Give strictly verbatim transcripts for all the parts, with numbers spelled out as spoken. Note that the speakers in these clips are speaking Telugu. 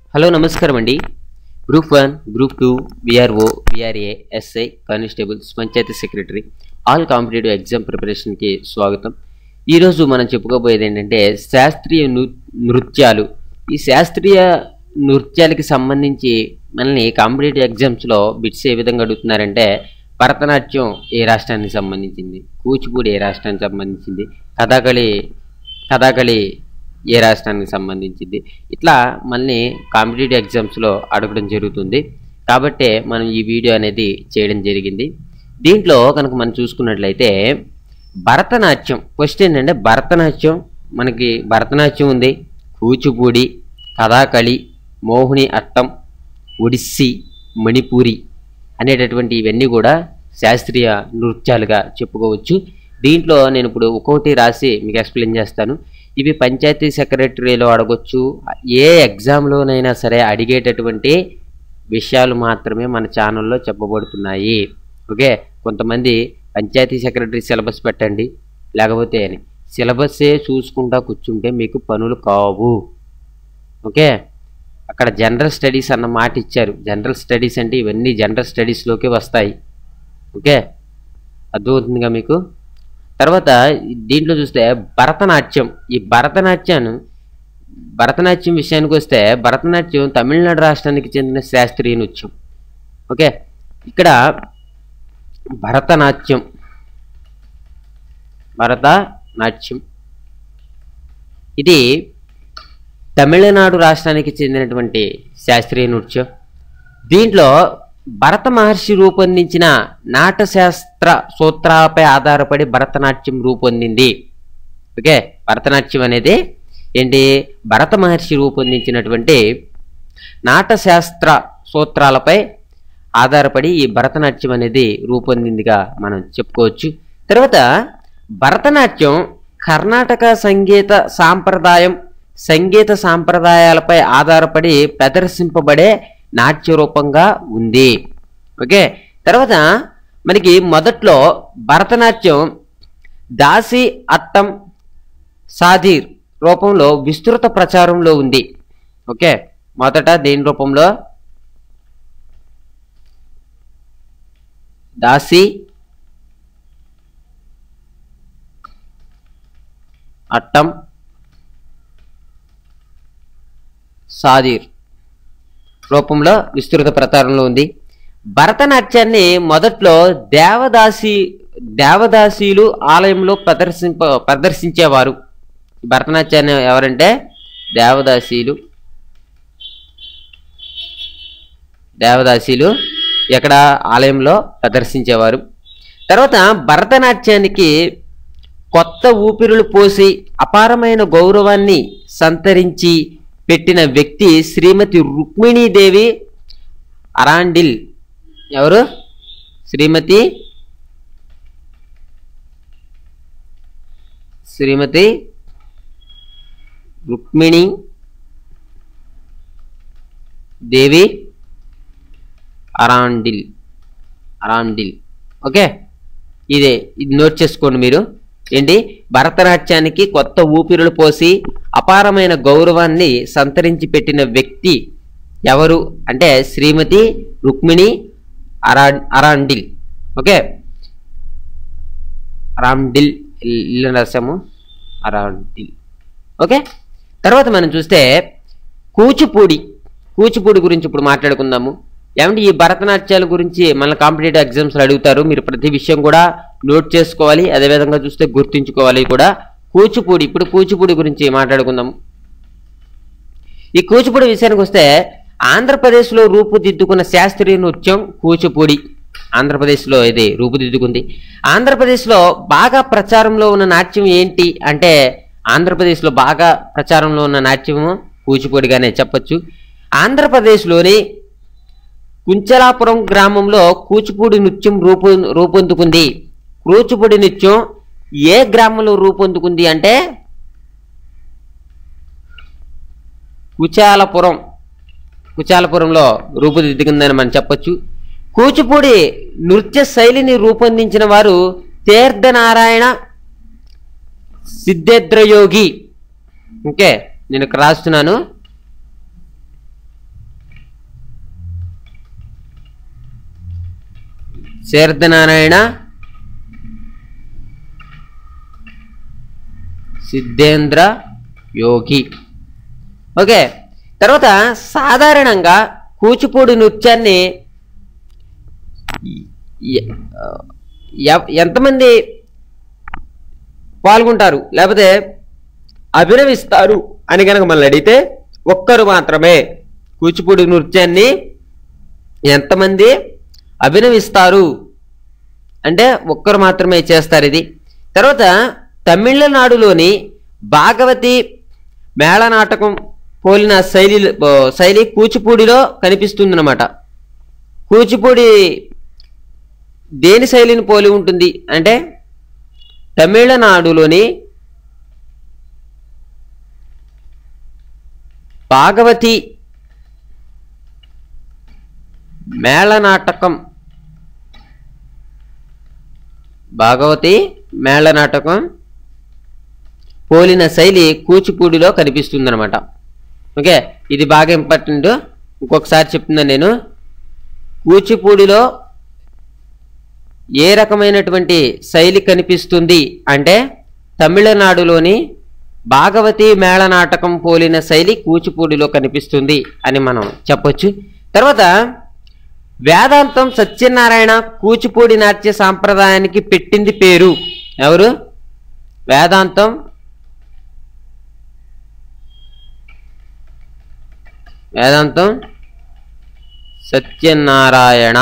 హలో నమస్కారం అండి. Group one, group two, VRO, VRA, SI, constables, panchayat secretary all competitive exam ప్రిపరేషన్కి స్వాగతం. ఈరోజు మనం చెప్పుకోబోయేది ఏంటంటే శాస్త్రీయ నృత్యాలు. ఈ శాస్త్రీయ నృత్యాలకి సంబంధించి మనల్ని కాంపిటేటివ్ ఎగ్జామ్స్లో బిట్స్ ఏ విధంగా అడుగుతున్నారంటే భరతనాట్యం ఏ రాష్ట్రానికి సంబంధించింది, కూచిపూడి ఏ రాష్ట్రానికి సంబంధించింది, కథాకళి కథాకళి ఏ రాష్ట్రానికి సంబంధించింది, ఇట్లా మళ్ళీ కాంపిటేటివ్ ఎగ్జామ్స్లో అడగడం జరుగుతుంది. కాబట్టే మనం ఈ వీడియో అనేది చేయడం జరిగింది. దీంట్లో కనుక మనం చూసుకున్నట్లయితే భరతనాట్యం క్వశ్చన్ ఏంటంటే భరతనాట్యం మనకి భరతనాట్యం ఉంది, కూచిపూడి, కథాకళి, మోహిని అట్టం, ఒడిస్సీ, మణిపూరి అనేటటువంటి ఇవన్నీ కూడా శాస్త్రీయ నృత్యాలుగా చెప్పుకోవచ్చు. దీంట్లో నేను ఇప్పుడు ఒక్కొక్కటి రాసి మీకు ఎక్స్ప్లెయిన్ చేస్తాను. ఇవి పంచాయతీ సెక్రటరీలో అడగొచ్చు, ఏ ఎగ్జామ్లోనైనా సరే అడిగేటటువంటి విషయాలు మాత్రమే మన ఛానల్లో చెప్పబడుతున్నాయి. ఓకే, కొంతమంది పంచాయతీ సెక్రటరీ సిలబస్ పెట్టండి లేకపోతే అని సిలబస్సే చూసుకుంటా కూర్చుంటే మీకు పనులు కావు. ఓకే, అక్కడ జనరల్ స్టడీస్ అన్న మాట ఇచ్చారు. జనరల్ స్టడీస్ అంటే ఇవన్నీ జనరల్ స్టడీస్లోకి వస్తాయి. ఓకే, అర్థమవుతుందిగా మీకు. తర్వాత దీంట్లో చూస్తే భరతనాట్యం. ఈ భరతనాట్యాన్ని భరతనాట్యం విషయానికి వస్తే భరతనాట్యం తమిళనాడు రాష్ట్రానికి చెందిన శాస్త్రీయ నృత్యం. ఓకే, ఇక్కడ భరతనాట్యం భరతనాట్యం ఇది తమిళనాడు రాష్ట్రానికి చెందినటువంటి శాస్త్రీయ నృత్యం. దీంట్లో భరత మహర్షి రూపొందించిన నాటశాస్త్ర సూత్రాలపై ఆధారపడి భరతనాట్యం రూపొందింది. ఓకే, భరతనాట్యం అనేది ఏంటి, భరత మహర్షి రూపొందించినటువంటి నాటశాస్త్ర సూత్రాలపై ఆధారపడి ఈ భరతనాట్యం అనేది రూపొందిందిగా మనం చెప్పుకోవచ్చు. తర్వాత భరతనాట్యం కర్ణాటక సంగీత సాంప్రదాయం సంగీత సాంప్రదాయాలపై ఆధారపడి ప్రదర్శింపబడే నాట్య రూపంగా ఉంది. ఓకే, తర్వాత మనకి మొదట్లో భరతనాట్యం దాసి అట్టం సాధీర్ రూపంలో విస్తృత ప్రచారంలో ఉంది. ఓకే, మొదట దేని రూపంలో, దాసి అట్టం సాధీర్ రూపంలో విస్తృత ప్రచారంలో ఉంది. భరతనాట్యాన్ని మొదట్లో దేవదాసి దేవదాసీలు ఆలయంలో ప్రదర్శింప ప్రదర్శించేవారు. భరతనాట్యాన్ని ఎవరంటే దేవదాసీలు దేవదాసీలు ఎక్కడ ఆలయంలో ప్రదర్శించేవారు. తర్వాత భరతనాట్యానికి కొత్త ఊపిరులు పోసి అపారమైన గౌరవాన్ని సంతరించి పెట్టిన వ్యక్తి శ్రీమతి రుక్మిణీదేవి అరాండిల్. ఎవరు? శ్రీమతి శ్రీమతి రుక్మిణి దేవి అరాండిల్ అరాండిల్ ఓకే, ఇదే ఇది నోట్ చేసుకోండి మీరు. ఏంటి, భరతనాట్యానికి కొత్త ఊపిరులు పోసి అపారమైన గౌరవాన్ని సంతరించి పెట్టిన వ్యక్తి ఎవరు అంటే శ్రీమతి రుక్మిణి అరా అరాండిల్. ఓకే, అరాండిల్ ఇల్లు రాసాము, అరాండిల్. ఓకే, తర్వాత మనం చూస్తే కూచిపూడి కూచిపూడి గురించి ఇప్పుడు మాట్లాడుకుందాము. ఏమంటే ఈ భరతనాట్యాల గురించి మన కాంపిటేటివ్ ఎగ్జామ్స్లో అడుగుతారు. మీరు ప్రతి విషయం కూడా నోట్ చేసుకోవాలి, అదేవిధంగా చూస్తే గుర్తుంచుకోవాలి కూడా. కూచిపూడి, ఇప్పుడు కూచిపూడి గురించి మాట్లాడుకుందాం. ఈ కూచిపూడి విషయానికి వస్తే ఆంధ్రప్రదేశ్లో రూపుదిద్దుకున్న శాస్త్రీయ నృత్యం కూచిపూడి. ఆంధ్రప్రదేశ్లో ఇది రూపుదిద్దుకుంది. ఆంధ్రప్రదేశ్లో బాగా ప్రచారంలో ఉన్న నాట్యం ఏంటి అంటే ఆంధ్రప్రదేశ్లో బాగా ప్రచారంలో ఉన్న నాట్యము కూచిపూడిగానే చెప్పచ్చు. ఆంధ్రప్రదేశ్లోని కుంచలాపురం గ్రామంలో కూచిపూడి నృత్యం రూపు రూపొందుకుంది. కూచిపూడి నృత్యం ఏ గ్రామంలో రూపొందుకుంది అంటే కుచాలపురం కుచాలపురంలో రూపుదిద్దుకుందని మనం చెప్పొచ్చు. కూచిపూడి నృత్య శైలిని రూపొందించిన వారు తీర్థనారాయణ సిద్ధేంద్రయోగి. ఓకే, నేను ఇక్కడ రాస్తున్నాను. సిద్ధానారాయణ సిద్ధేంద్ర యోగి. ఓకే, తర్వాత సాధారణంగా కూచిపూడి నృత్యాన్ని ఎంతమంది పాల్గొంటారు లేకపోతే అభినవిస్తారు అని కనుక మనల్ని అడిగితే ఒక్కరు మాత్రమే. కూచిపూడి నృత్యాన్ని ఎంతమంది అభినవిస్తారు అంటే ఒక్కరు మాత్రమే చేస్తారు ఇది. తర్వాత తమిళనాడులోని భాగవతి మేళనాటకం పోలిన శైలి శైలి కూచిపూడిలో కనిపిస్తుందన్నమాట. కూచిపూడి దేని శైలిని పోలి ఉంటుంది అంటే తమిళనాడులోని భాగవతి మేళనాటకం భాగవతి మేళనాటకం పోలిన శైలి కూచిపూడిలో కనిపిస్తుందన్నమాట. ఓకే, ఇది బాగా ఇంపార్టెంట్. ఇంకొకసారి చెప్తున్నాను నేను. కూచిపూడిలో ఏ రకమైనటువంటి శైలి కనిపిస్తుంది అంటే తమిళనాడులోని భాగవతి మేళనాటకం పోలిన శైలి కూచిపూడిలో కనిపిస్తుంది అని మనం చెప్పొచ్చు. తర్వాత వేదాంతం సత్యనారాయణ కూచిపూడి నాట్య సాంప్రదాయానికి పెట్టింది పేరు ఎవరు? వేదాంతం వేదాంతం సత్యనారాయణ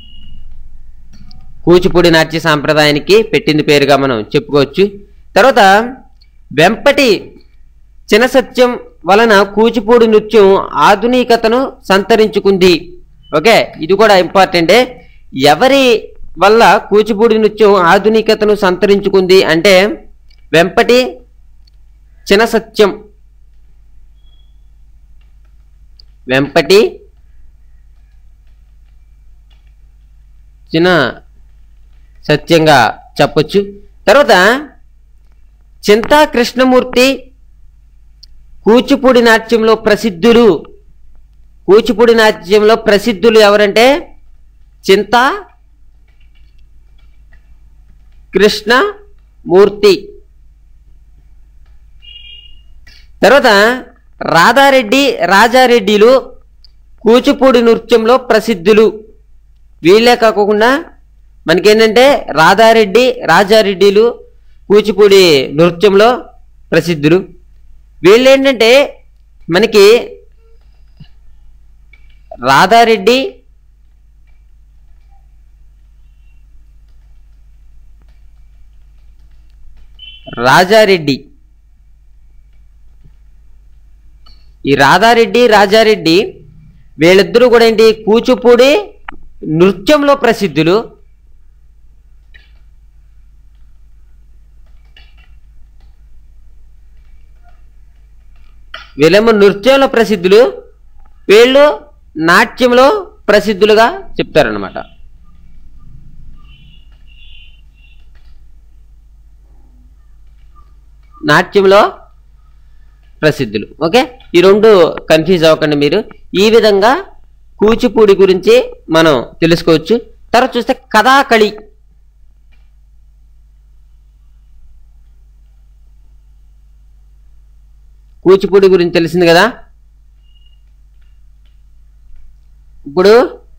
కూచిపూడి నాట్య సాంప్రదాయానికి పెట్టింది పేరుగా మనం చెప్పుకోవచ్చు. తర్వాత వెంపటి చినసత్యం వలన కూచిపూడి నృత్యం ఆధునికతను సంతరించుకుంది. ఓకే, ఇది కూడా ఇంపార్టెంటే. ఎవరి వల్ల కూచిపూడి నృత్యం ఆధునికతను సంతరించుకుంది అంటే వెంపటి చినసత్యం వెంపటి చిన్న సత్యంగా చెప్పొచ్చు. తర్వాత చింతా కృష్ణమూర్తి కూచిపూడి నాట్యంలో ప్రసిద్ధులు. కూచిపూడి నాట్యంలో ప్రసిద్ధులు ఎవరంటే చింతా కృష్ణమూర్తి. తర్వాత రాధారెడ్డి రాజారెడ్డిలు కూచిపూడి నృత్యంలో ప్రసిద్ధులు. వీళ్ళే కాకుండా మనకేంటంటే రాధారెడ్డి రాజారెడ్డిలు కూచిపూడి నృత్యంలో ప్రసిద్ధులు. వీళ్ళేంటంటే మనకి రాధారెడ్డి రాజారెడ్డి ఈ రాధారెడ్డి రాజారెడ్డి వీళ్ళిద్దరూ కూడా ఏంటి కూచిపూడి నృత్యంలో ప్రసిద్ధులు. వీళ్ళేమో నృత్యంలో ప్రసిద్ధులు, వీళ్ళు నాట్యంలో ప్రసిద్ధులుగా చెప్తారన్నమాట. నాట్యంలో ప్రసిద్ధులు. ఓకే, ఈ రెండు కన్ఫ్యూజ్ అవ్వకండి మీరు. ఈ విధంగా కూచిపూడి గురించి మనం తెలుసుకోవచ్చు. తర్వాత చూస్తే కథాకళి. కూచిపూడి గురించి తెలిసింది కదా. ఇప్పుడు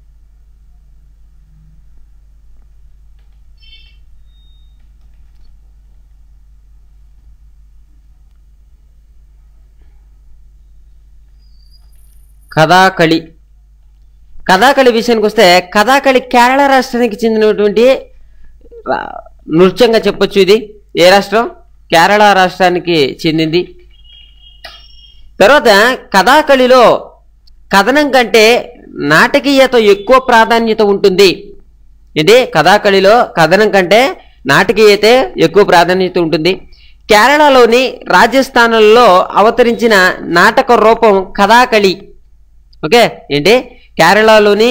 కథాకళి కథాకళి విషయానికి వస్తే కథాకళి కేరళ రాష్ట్రానికి చెందినటువంటి నృత్యంగా చెప్పొచ్చు. ఇది ఏ రాష్ట్రం? కేరళ రాష్ట్రానికి చెందింది. తర్వాత కథాకళిలో కథనం కంటే నాటకీయత ఎక్కువ ప్రాధాన్యత ఉంటుంది. ఇది కథాకళిలో కథనం కంటే నాటకీయత ఎక్కువ ప్రాధాన్యత ఉంటుంది. కేరళలోని రాజస్థానంలో అవతరించిన నాటక రూపం కథాకళి. ఓకే, ఏంటి కేరళలోని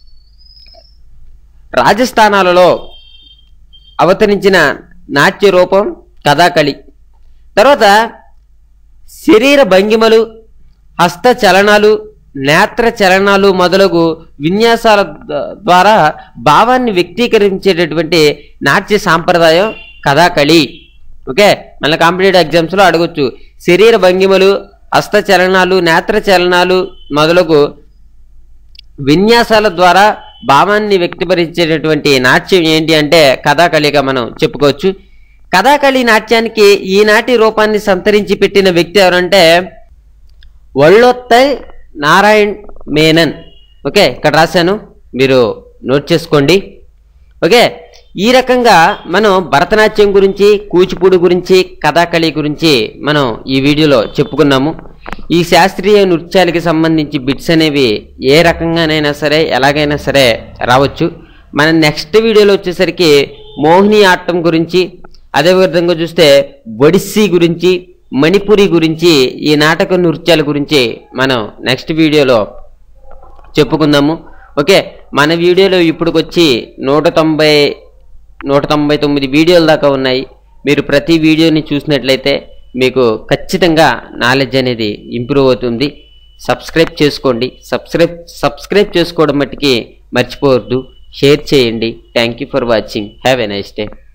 రాజస్థానాలలో అవతరించిన నాట్య రూపం కథాకళి. తర్వాత శరీర భంగిమలు, హస్త చలనాలు, నేత్ర చలనాలు మొదలగు విన్యాసాల ద్వారా భావాన్ని వ్యక్తీకరించేటటువంటి నాట్య సాంప్రదాయం కథాకళి. ఓకే, మళ్ళీ కాంపిటేటివ్ ఎగ్జామ్స్లో అడగొచ్చు. శరీర భంగిమలు, హస్త చలనాలు, నేత్ర చలనాలు మొదలగు విన్యాసాల ద్వారా భావాన్ని వ్యక్తపరిచేటటువంటి నాట్యం ఏంటి అంటే కథాకళిగా మనం చెప్పుకోవచ్చు. కథాకళి నాట్యానికి ఈనాటి రూపాన్ని సంతరించి పెట్టిన వ్యక్తి ఎవరంటే వళ్ళోత్తై నారాయణ్ మేనన్. ఓకే, ఇక్కడ రాశాను, మీరు నోట్ చేసుకోండి. ఓకే, ఈ రకంగా మనం భరతనాట్యం గురించి, కూచిపూడి గురించి, కథాకళి గురించి మనం ఈ వీడియోలో చెప్పుకున్నాము. ఈ శాస్త్రీయ నృత్యాలకి సంబంధించి బిట్స్ అనేవి ఏ రకంగానైనా సరే ఎలాగైనా సరే రావచ్చు. మన నెక్స్ట్ వీడియోలో వచ్చేసరికి మోహిని ఆటం గురించి, అదేవిధంగా చూస్తే ఒడిస్సీ గురించి, మణిపురి గురించి, ఈ నాటక నృత్యాల గురించి మనం నెక్స్ట్ వీడియోలో చెప్పుకుందాము. ఓకే, మన వీడియోలో ఇప్పటికొచ్చి నూట తొంభై నూట తొంభై తొమ్మిది వీడియోల దాకా ఉన్నాయి. మీరు ప్రతి వీడియోని చూసినట్లయితే మీకు ఖచ్చితంగా నాలెడ్జ్ అనేది ఇంప్రూవ్ అవుతుంది. సబ్స్క్రైబ్ చేసుకోండి. సబ్స్క్రైబ్ సబ్స్క్రైబ్ చేసుకోవడం మట్టుకి మర్చిపోవద్దు. షేర్ చేయండి. Thank you for watching. Have a nice day.